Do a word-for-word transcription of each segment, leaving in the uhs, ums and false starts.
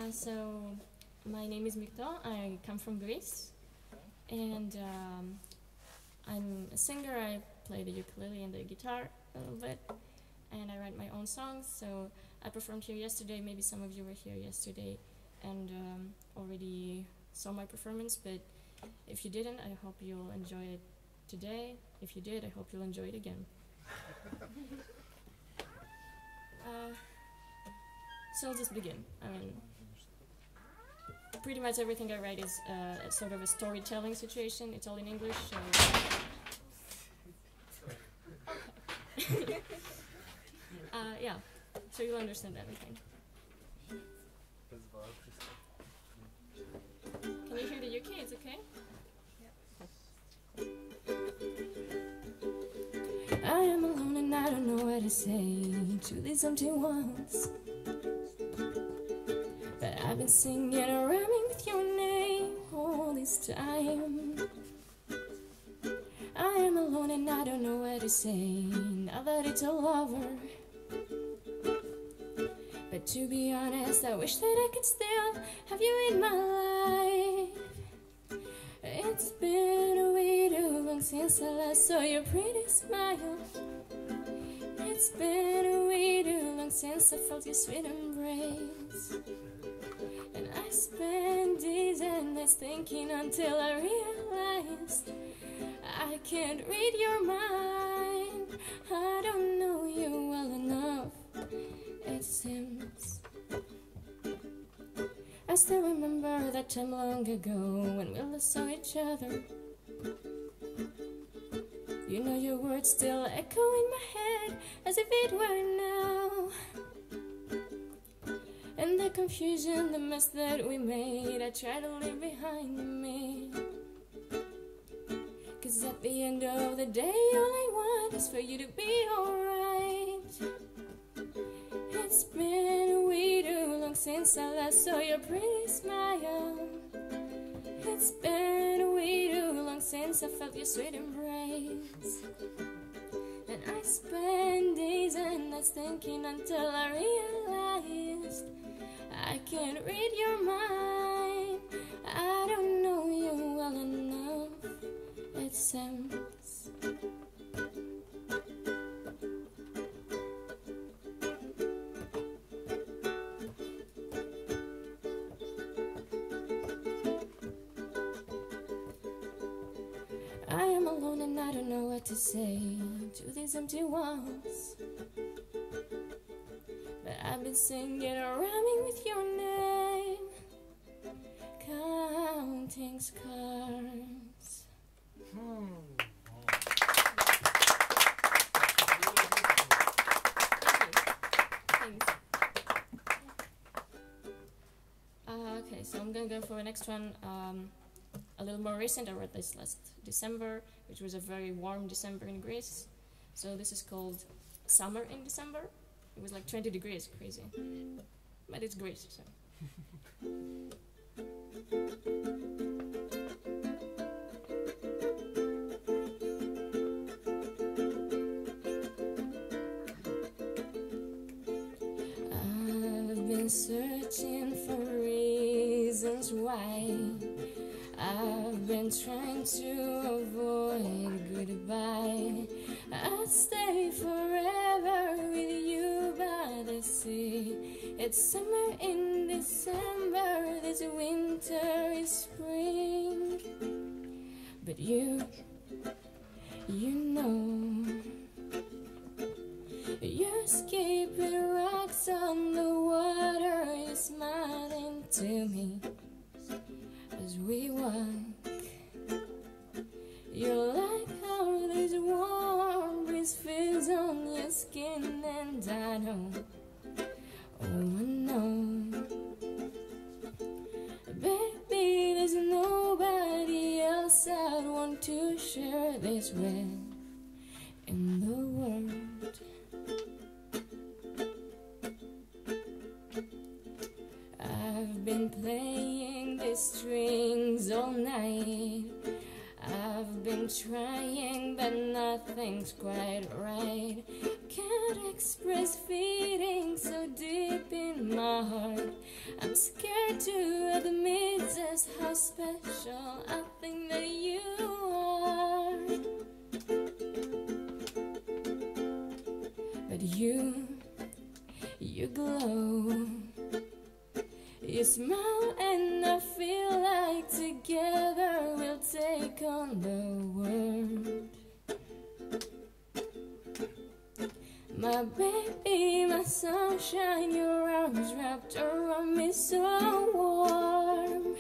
Uh, so, my name is Mikto. I come from Greece, and um, I'm a singer. I play the ukulele and the guitar a little bit, and I write my own songs. So, I performed here yesterday. Maybe some of you were here yesterday and um, already saw my performance, but if you didn't, I hope you'll enjoy it today. If you did, I hope you'll enjoy it again. uh, so I'll just begin. I mean, pretty much everything I write is uh, a sort of a storytelling situation. It's all in English, so... Okay. uh, yeah, so you'll understand everything. Can you hear the U K? It's okay? I am alone and I don't know what to say to these empty ones. But I've been singing and rhyming with your name all this time. I am alone and I don't know what to say now that it's all over. But to be honest, I wish that I could still have you in my life. It's been way too long since I last saw your pretty smile. It's been way too long since I felt your sweet embrace. And I spent days and nights thinking until I realized I can't read your mind. I don't know you well enough, it seems. I still remember that time long ago when we last saw each other. You know your words still echo in my head as if it were now. And the confusion, the mess that we made, I try to leave behind me. Cause at the end of the day, all I want is for you to be alright. It's been way too long since I last saw your pretty smile. It's been way too long since I felt your sweet embrace. And I spent days and nights thinking until I realized I can't read your mind. I don't know you well enough, it seems. I am alone and I don't know what to say to these empty walls. But I've been singing and rhyming with your name, counting scars. Hmm. Thanks. Uh, okay, so I'm gonna go for the next one. Um, A little more recent. I wrote this last December, which was a very warm December in Greece. So this is called Summer in December. It was like twenty degrees, crazy. But it's Greece, so. I've been searching for reasons why. I've been trying to avoid goodbye. I'd stay forever with you by the sea. It's summer in December, this winter is spring. But you, you know, you're skipping rocks on the water, you're smiling to me as we walk. You like how this warm breeze feels on your skin, and I know, oh I know, baby, there's nobody else I'd want to share this with in the world. I've been playing the strings all night. I've been trying, but nothing nothing's quite right. Can't express feelings so deep in my heart. I'm scared to admit just how special I think that you are. But you, you glow. You smile and I feel like together we'll take on the world. My baby, my sunshine, your arms wrapped around me so warm.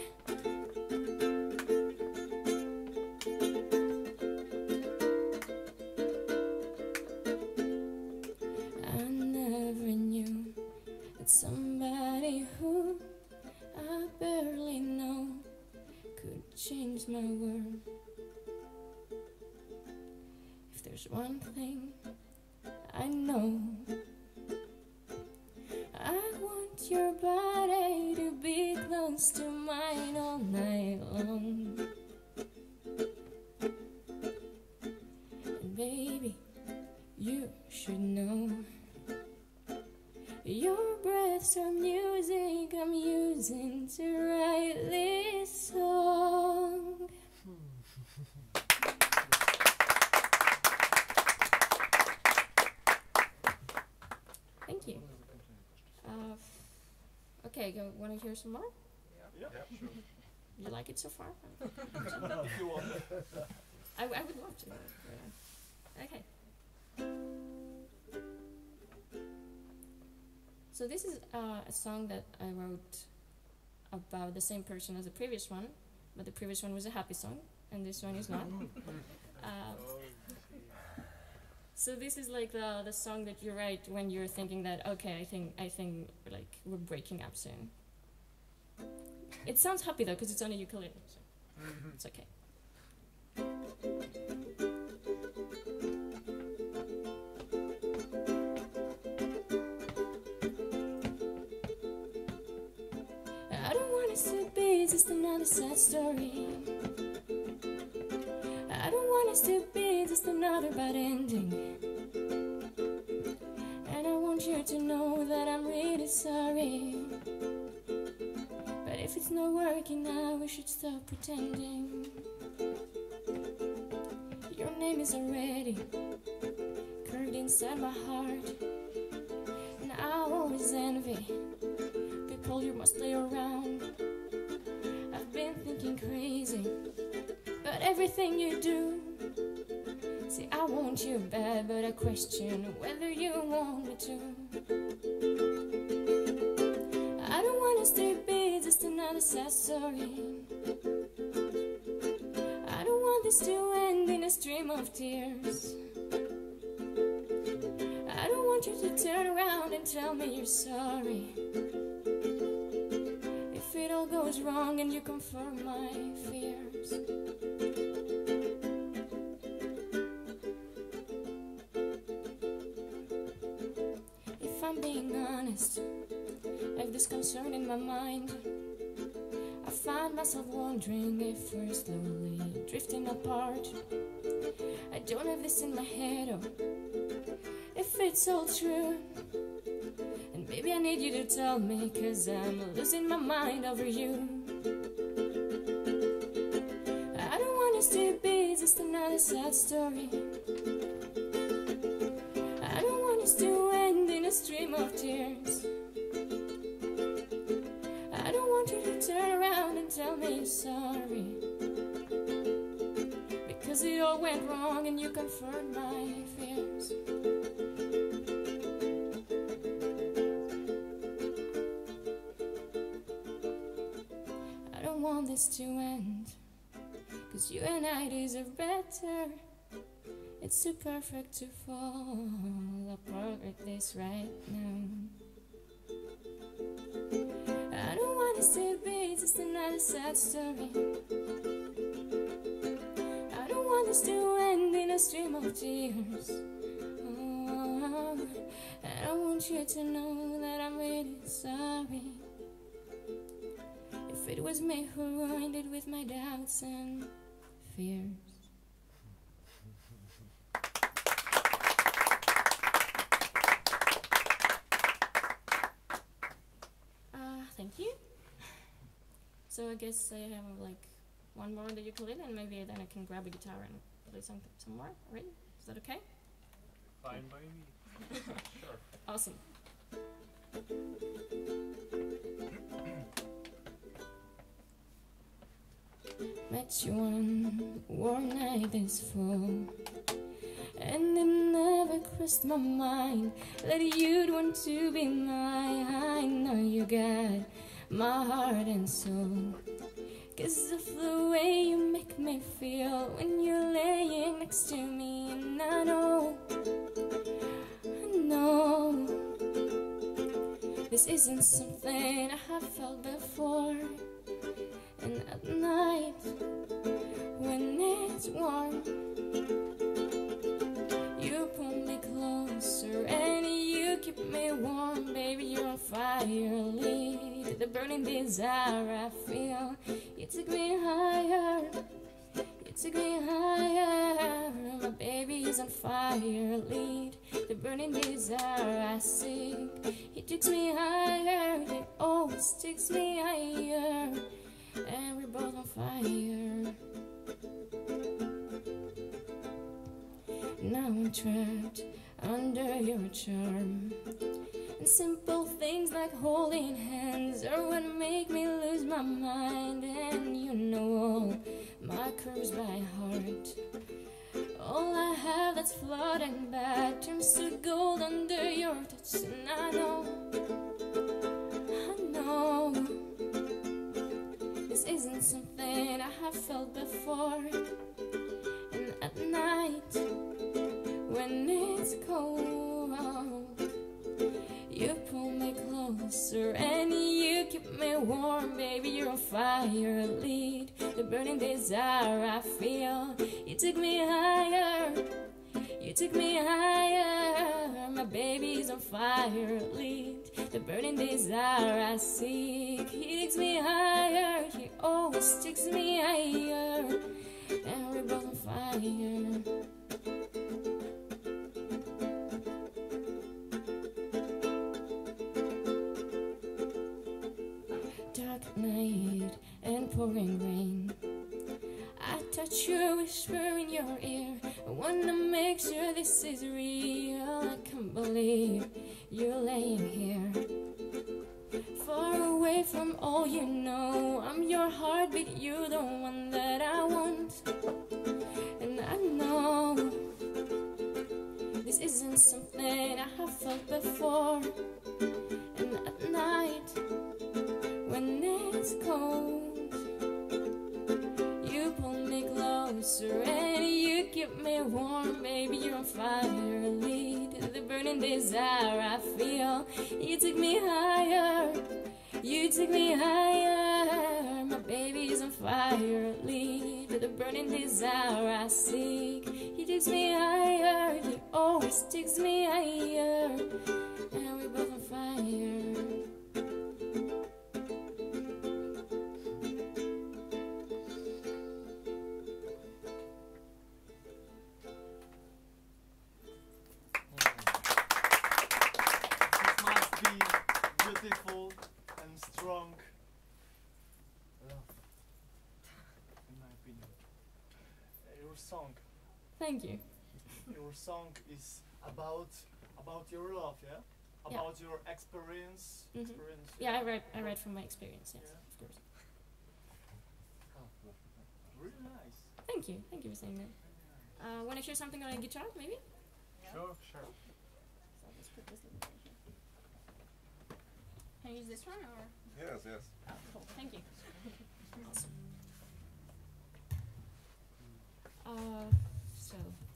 I never knew that somebody who I barely know could change my world. If there's one thing I know, I want your body to be close to mine all night long. And baby, you should know, your breaths are music I'm using to write this song. Thank you. Uh, okay, go, want to hear some more? Yeah, yeah, sure. You like it so far? If you want. I, I would love to. Yeah. Okay. So this is uh, a song that I wrote about the same person as the previous one, but the previous one was a happy song, and this one is not. uh, so this is like the the song that you write when you're thinking that, okay, I think I think like we're breaking up soon. It sounds happy though, because it's on a ukulele, so it's okay. I don't want it to be just another sad story. I don't want it to be just another bad ending. And I want you to know that I'm really sorry. But if it's not working now, we should stop pretending. Your name is already carved inside my heart, and I always envy people you must stay around. I've been thinking crazy about everything you do. See, I want you bad, but I question whether you want me to. I don't want us to be just another sad story. I don't want this to end in a stream of tears. I don't want you to turn around and tell me you're sorry. If it all goes wrong and you confirm my fears. If I'm being honest, I have this concern in my mind. I find myself wondering if we're slowly drifting apart. I don't have this in my head, or if it's all true. And maybe I need you to tell me, 'cause I'm losing my mind over you. I don't want us to be just another sad story. I don't want us to end in a stream of tears. I don't want you to turn around and tell me you're sorry, because it all went wrong and you confirmed my fears. I don't want this to end, 'cause you and I deserve better. It's too perfect to fall apart like this right now. I don't want this to be just another sad story. I don't want this to end in a stream of tears. Oh, and I want you to know that I'm really sorry. If it was me who ruined it with my doubts and fears. So I guess I have like one more on the ukulele, and maybe then I can grab a guitar and play some some more. Right? Is that okay? Fine by me. Sure. Awesome. Met you one warm night this fall, and it never crossed my mind that you'd want to be mine. I know you got my heart and soul, 'cause of the way you make me feel when you're laying next to me. And I know, I know, this isn't something I have felt before. And at night, when it's warm, you pull me closer and you keep me warm. Baby, you're on fire, lead the burning desire I feel. You took me higher, you took me higher. My baby is on fire, lead the burning desire I seek. He takes me higher, he always takes me higher. And we're both on fire. Now I'm trapped under your charm, and simple things like holding hands are what make me lose my mind. And you know all my curves by heart. All I have that's flawed and bad turns to gold under your touch. And I know, I know, this isn't something I have felt before. And at night, when it's cold, you pull me closer and you keep me warm. Baby, you're on fire, lead the burning desire I feel. You took me higher, you took me higher. My baby's on fire, lead the burning desire I seek. He takes me higher, he always takes me higher. And we're both on fire. Dark night and pouring rain, I touch your whisper in your ear. I wanna make sure this is real. I can't believe you're laying here, far away from all you know. I'm your heartbeat, you're the one that I want. And I know this isn't something I have felt before. And at night, when it's cold, you pull me closer and you keep me warm. Baby, you're on fire, lead the burning desire I feel. You take me higher, you take me higher. My baby's on fire, lead the burning desire I seek. He takes me higher, he always takes me higher. And we're both on fire. Beautiful and strong love, in my opinion. Uh, Your song, Thank you. your song is about about your love, yeah? Yeah. About your experience. Mhm. experience. Yeah, I read I read from my experience, yes, Yeah. of course. Really nice. Thank you, thank you for saying that. Uh, wanna hear something on a guitar, maybe? Sure, sure. So I'll just put this little bit here. Can I use this one or? Yes, yes. Oh, cool. Thank you. Awesome. Uh, so.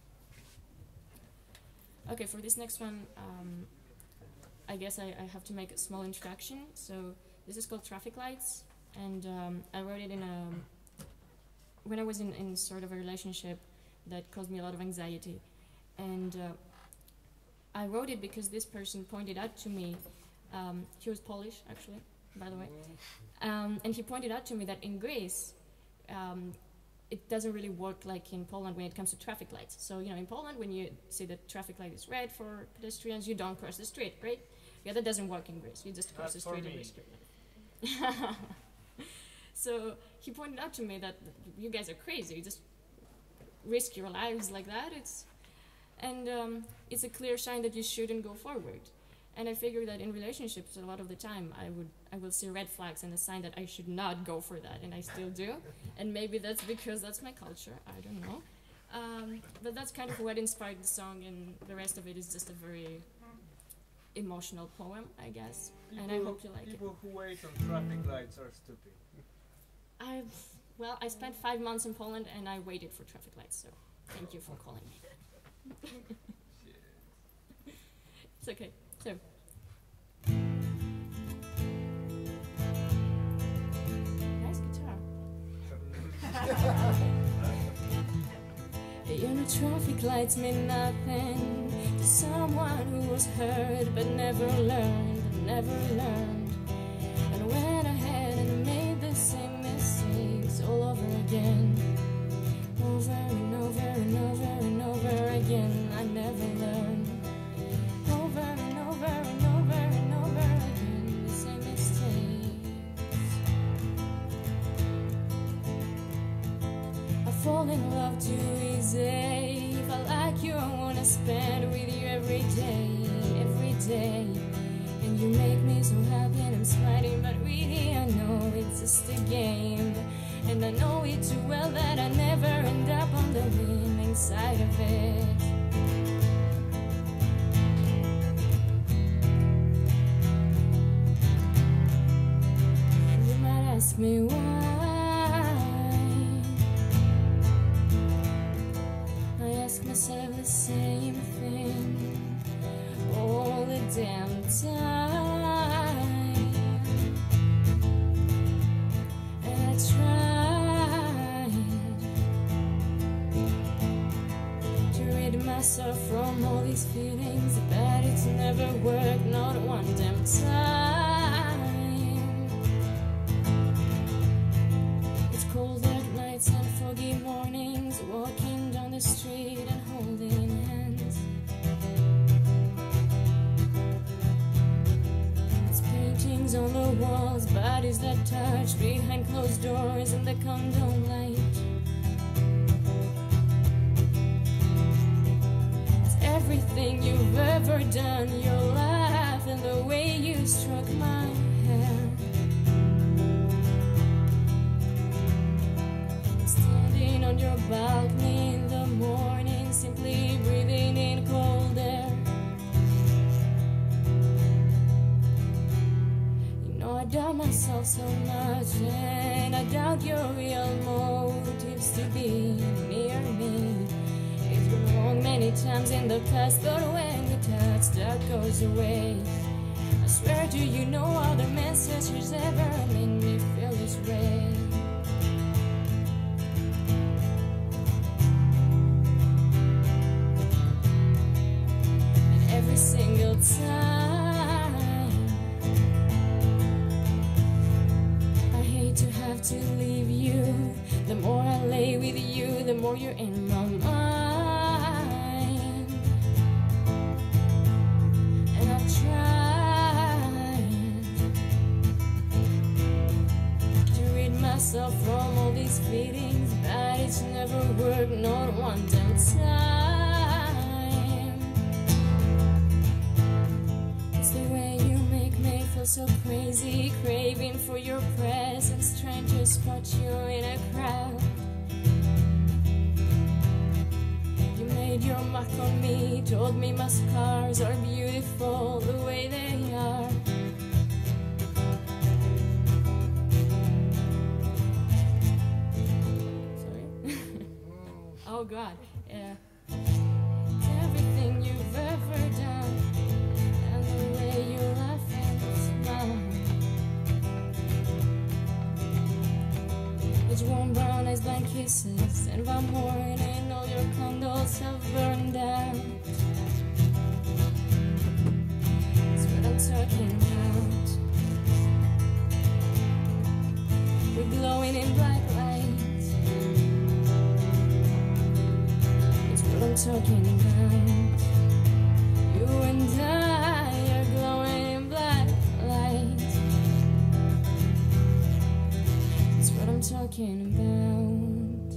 Okay, for this next one, um, I guess I, I have to make a small introduction. So this is called Traffic Lights, and um, I wrote it in a when I was in, in sort of a relationship that caused me a lot of anxiety, and uh, I wrote it because this person pointed out to me. Um, he was Polish, actually, by the way. Um, and he pointed out to me that in Greece, um, it doesn't really work like in Poland when it comes to traffic lights. So, you know, in Poland, when you see the traffic light is red for pedestrians, you don't cross the street, right? Yeah, that doesn't work in Greece. You just cross Not the for street and me. risk your life. So he pointed out to me that you guys are crazy. You just risk your lives like that. It's and um, it's a clear sign that you shouldn't go forward. And I figure that in relationships, a lot of the time, I would I will see red flags and a sign that I should not go for that, and I still do. And maybe that's because that's my culture. I don't know. Um, but that's kind of what inspired the song, and the rest of it is just a very emotional poem, I guess. People, and I hope you like people it. who wait on traffic lights are stupid. I well, I spent five months in Poland, and I waited for traffic lights. So thank you for calling me. It's okay. So. Nice guitar. You know, traffic lights mean nothing to someone who was hurt but never learned, never learned. And went ahead and made the same mistakes all over again, over and over and over and over again. I never learned. Over and over and over and over again, the same mistakes. I fall in love too easy. If I like you, I wanna spend with you every day, every day. And you make me so happy and I'm smiling, but really I know it's just a game. And I know it too well that I never end up on the winning side of it. Ask me why. I ask myself the same thing all the damn time, and I tried to rid myself from all these feelings, but it's never worked, not one damn time. Cold dark nights and foggy mornings, walking down the street and holding hands. It's paintings on the walls, bodies that touch behind closed doors in the condo light. It's everything you've ever done, your laugh and the way you struck my hair. On your balcony in the morning, simply breathing in cold air. You know I doubt myself so much, and I doubt your real motives to be near me. It's been wrong many times in the past, but when you touch, that goes away. I swear to you, no other messages ever made me feel this way. Every single time I hate to have to leave you. The more I lay with you, the more you're in my mind. And I've tried to rid myself from all these feelings, but it's never worked, not one damn time. So crazy, craving for your presence, trying to spot you in a crowd. You made your mark on me, told me my scars are beautiful the way they are. Sorry. Oh God, yeah. Everything you've ever done, and the way you laugh. It's warm brown eyes, blind kisses, and one morning all your candles have burned out. That's what I'm talking about. We're glowing in black light. It's what I'm talking about. You and I are glowing in black light. breaking bound.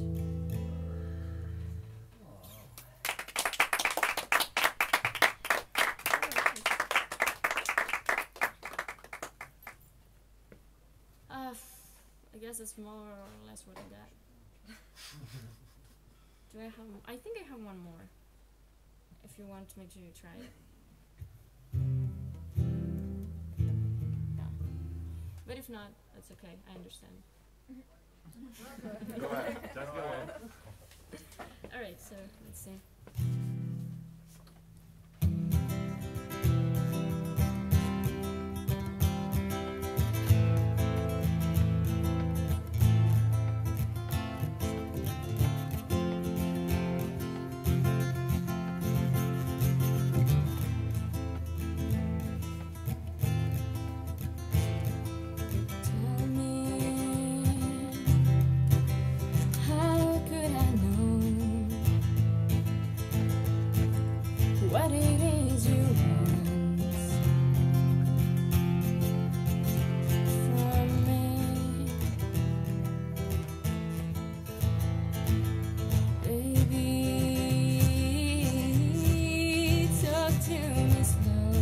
Uh, I guess it's more or less what I got. Do I have? I think I have one more. If you want me to try it. Yeah. But if not, that's okay. I understand. Go ahead. Just go ahead. All right. So let's see. Tell me, how could I know what it is you want from me? Baby, talk to me slow,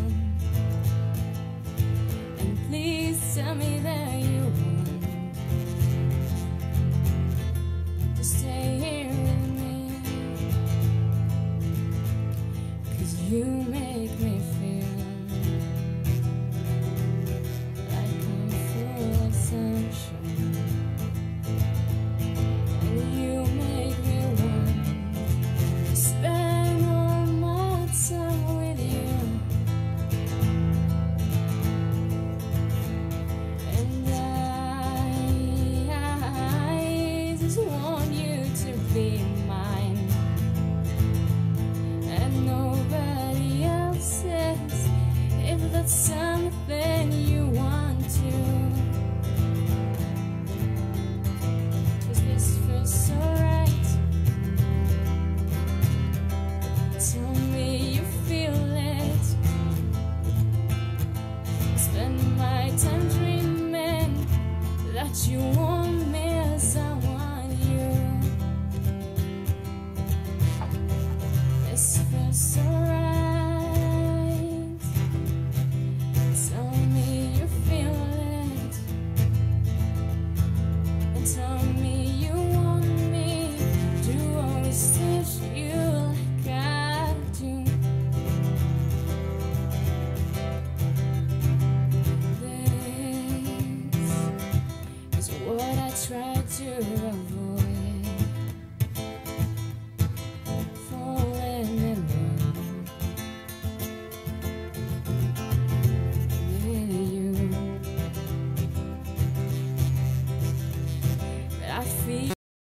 and please tell me that you want to stay here with me, 'cause you make me